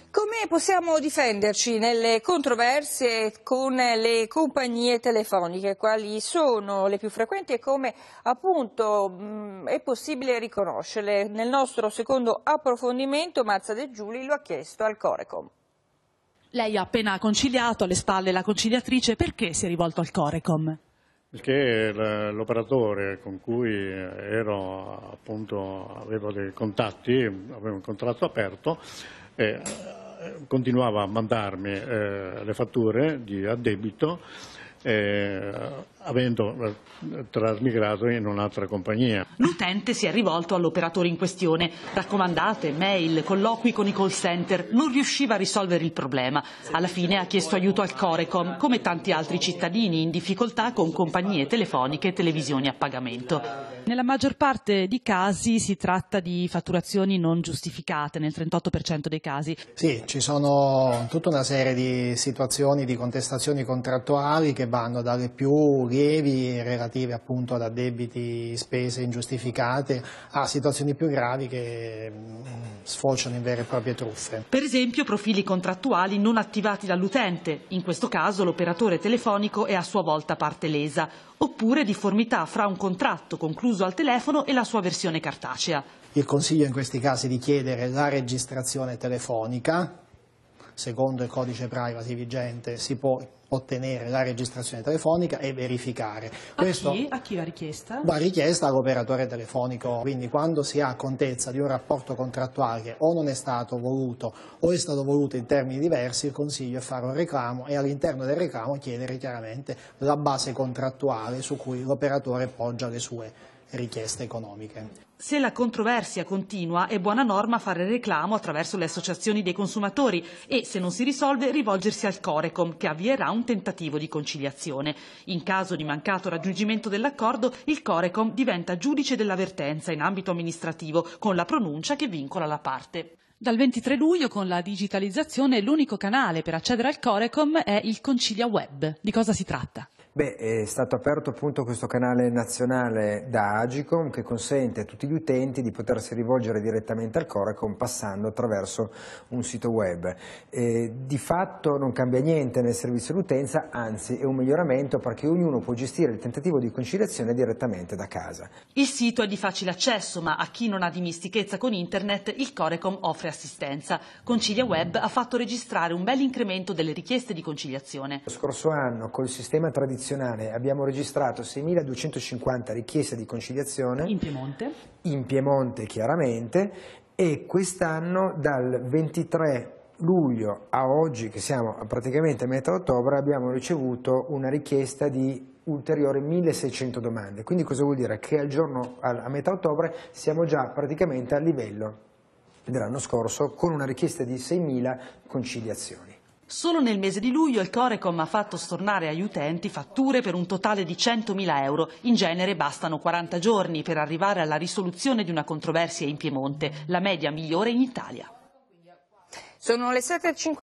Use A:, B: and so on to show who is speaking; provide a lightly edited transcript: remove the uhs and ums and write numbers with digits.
A: Come possiamo difenderci nelle controversie con le compagnie telefoniche? Quali sono le più frequenti e come appunto è possibile riconoscerle? Nel nostro secondo approfondimento Mazza De Giuli lo ha chiesto al Corecom.
B: Lei ha appena conciliato, alle spalle la conciliatrice, perché si è rivolto al Corecom?
C: Perché l'operatore con cui avevo dei contatti, avevo un contratto aperto, continuava a mandarmi le fatture di addebito avendo trasmigrato in un'altra compagnia.
B: L'utente si è rivolto all'operatore in questione. Raccomandate, mail, colloqui con i call center, non riusciva a risolvere il problema. Alla fine ha chiesto aiuto al Corecom, come tanti altri cittadini in difficoltà con compagnie telefoniche e televisioni a pagamento. Nella maggior parte di casi si tratta di fatturazioni non giustificate, nel 38% dei casi.
D: Sì, ci sono tutta una serie di situazioni di contestazioni contrattuali che vanno dalle più lievi relative appunto ad addebiti, spese ingiustificate, a situazioni più gravi che sfociano in vere e proprie truffe.
B: Per esempio profili contrattuali non attivati dall'utente, in questo caso l'operatore telefonico è a sua volta parte lesa, oppure difformità fra un contratto concluso al telefono e la sua versione cartacea.
D: Il consiglio in questi casi di chiedere la registrazione telefonica. Secondo il codice privacy vigente si può ottenere la registrazione telefonica e verificare.
B: A chi va richiesta?
D: Va richiesta all'operatore telefonico, quindi quando si ha contezza di un rapporto contrattuale che o non è stato voluto o è stato voluto in termini diversi, il consiglio è fare un reclamo e all'interno del reclamo chiedere chiaramente la base contrattuale su cui l'operatore poggia le sue richieste economiche.
B: Se la controversia continua, è buona norma fare reclamo attraverso le associazioni dei consumatori e, se non si risolve, rivolgersi al Corecom, che avvierà un tentativo di conciliazione. In caso di mancato raggiungimento dell'accordo, il Corecom diventa giudice dell'avvertenza in ambito amministrativo, con la pronuncia che vincola la parte. Dal 23 luglio, con la digitalizzazione, l'unico canale per accedere al Corecom è il Concilia Web. Di cosa si tratta?
E: È stato aperto appunto questo canale nazionale da Agicom che consente a tutti gli utenti di potersi rivolgere direttamente al Corecom passando attraverso un sito web. Di fatto non cambia niente nel servizio all'utenza, anzi è un miglioramento perché ognuno può gestire il tentativo di conciliazione direttamente da casa. Il sito è di facile accesso, ma a chi non ha dimistichezza con internet il Corecom offre assistenza. Concilia Web ha fatto registrare un bel incremento delle richieste di conciliazione. Lo scorso anno col sistema tradizionale abbiamo registrato 6.250 richieste di conciliazione. In Piemonte chiaramente, e quest'anno dal 23 luglio a oggi, che siamo praticamente a metà ottobre, abbiamo ricevuto una richiesta di ulteriori 1.600 domande. Quindi cosa vuol dire? Che a metà ottobre siamo già praticamente a livello dell'anno scorso con una richiesta di 6.000 conciliazioni.
B: Solo nel mese di luglio il Corecom ha fatto stornare agli utenti fatture per un totale di 100.000 euro. In genere bastano 40 giorni per arrivare alla risoluzione di una controversia in Piemonte, la media migliore in Italia.
A: Sono le 7:50.